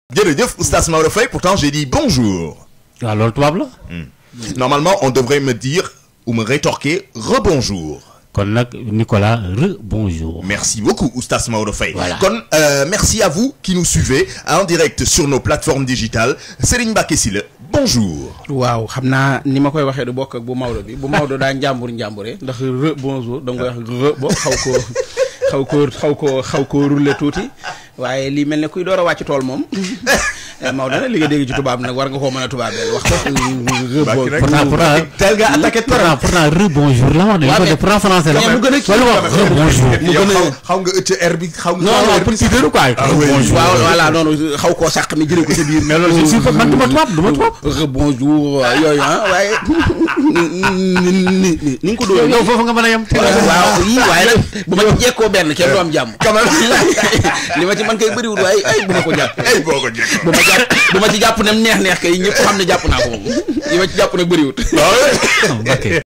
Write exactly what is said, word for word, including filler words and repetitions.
jërëjëf Oustaz Maodo Faye, pourtant j'ai dit bonjour. waaw loolu tubaab la. Normalement on devrait me dire ou me rétorquer rebonjour. kon nag Nicolas rebonjour. Merci beaucoup Oustaz Maodo Faye. Voilà. kon euh, merci à vous qui nous suivez en direct sur nos plateformes digitales. Serigne Mbacké Sylla bonjour. waaw xam naa ni ma koy waxee du bokk ak bu Maodo bi bu Maodo daa njàmbur njàmbure ndax re bonjour da nga koy wax re bo xaw ko xaw ko xaw ko xaw ko roulé tuuti waaye lii mel ne kuy door a wàcc tool moom Maodo nag li nga dégg ci tubaab nag war nga koo mën a tubaabeel wax ko re pourtant pourtant tel nga attaqué pourtant pourtant rebonjour la wax de ko de pourtant français la mu gën a kii wala wax rebonjour mu gën a xaw nga ëcc air bi xaw nga non non petit peu quoi rebonjour waaw voilà noonu xaw koo sàq mi jëlee ko sa biir mais loolu si man duma tubaab duma tubaab rebonjour yooyu ah waaye ni ni nga ko doon yow foofu nga mën a yem waaw yii waaye nag bu ma ci jekkoo benn kenn du am jàmm quand même li ma ci man kay bëriwul waaye ay bu ma ko jàpp ay boo ko jekk bu ma jàpp bu ma ci jàpp ne neex neex kay ñëpp xam ne jàpp naa ko moom li ma ci jàpp nag bëriwul ok